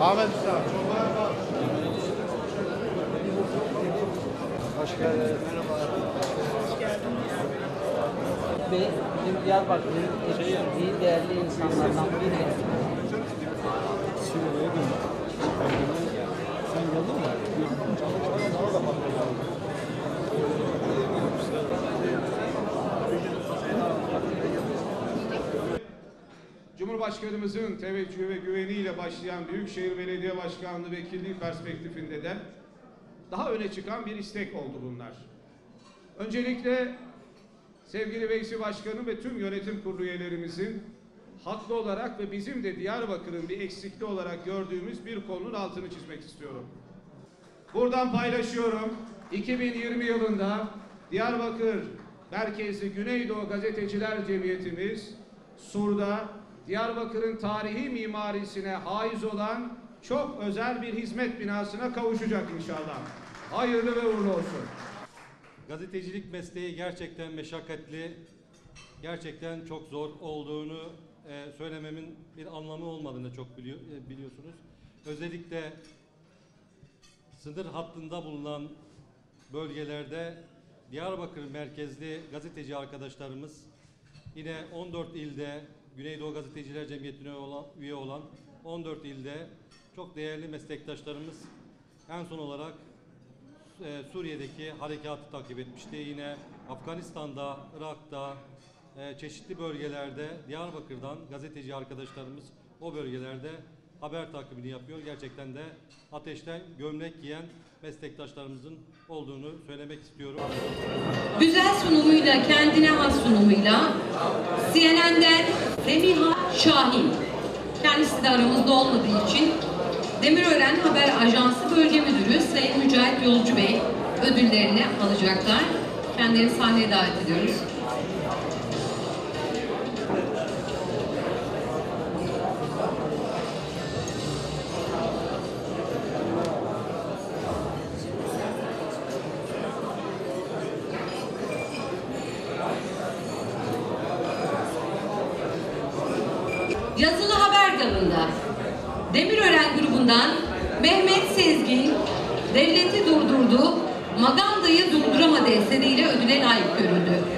Ahmet Usta. Hoş geldiniz. Bey, bizim Diyarbakır'ın yetiştirdiği değerli insanlardan biri. Sen geldin mi? Cumhurbaşkanımızın teveccühü ve güveniyle başlayan Büyükşehir Belediye Başkanlığı vekilliği perspektifinde de daha öne çıkan bir istek oldu bunlar. Öncelikle sevgili Veysi Başkanım ve tüm yönetim kurulu üyelerimizin haklı olarak ve bizim de Diyarbakır'ın bir eksikliği olarak gördüğümüz bir konunun altını çizmek istiyorum. Buradan paylaşıyorum. 2020 yılında Diyarbakır merkezli Güneydoğu Gazeteciler Cemiyetimiz Sur'da Diyarbakır'ın tarihi mimarisine haiz olan çok özel bir hizmet binasına kavuşacak inşallah. Hayırlı ve uğurlu olsun. Gazetecilik mesleği gerçekten meşakkatli, gerçekten çok zor olduğunu söylememin bir anlamı olmadığını çok biliyorsunuz. Özellikle sınır hattında bulunan bölgelerde Diyarbakır merkezli gazeteci arkadaşlarımız, yine 14 ilde Güneydoğu Gazeteciler Cemiyeti'ne üye olan 14 ilde çok değerli meslektaşlarımız en son olarak Suriye'deki harekatı takip etmişti. Yine Afganistan'da, Irak'ta, çeşitli bölgelerde Diyarbakır'dan gazeteci arkadaşlarımız o bölgelerde haber takibini yapıyor. Gerçekten de ateşten gömlek giyen meslektaşlarımızın olduğunu söylemek istiyorum. Güzel sunumuyla, kendine has sunumuyla CNN'den Remiha Şahin, kendisi de aramızda olmadığı için Demirören Haber Ajansı Bölge Müdürü Sayın Mücahit Yolcu Bey ödüllerini alacaklar. Kendilerini sahneye davet ediyoruz. Yazılı haber dalında Demirören grubundan Mehmet Sezgin, Devleti Durdurdu, Maganda'yı Durduramadı eseriyle ödüle layık görüldü.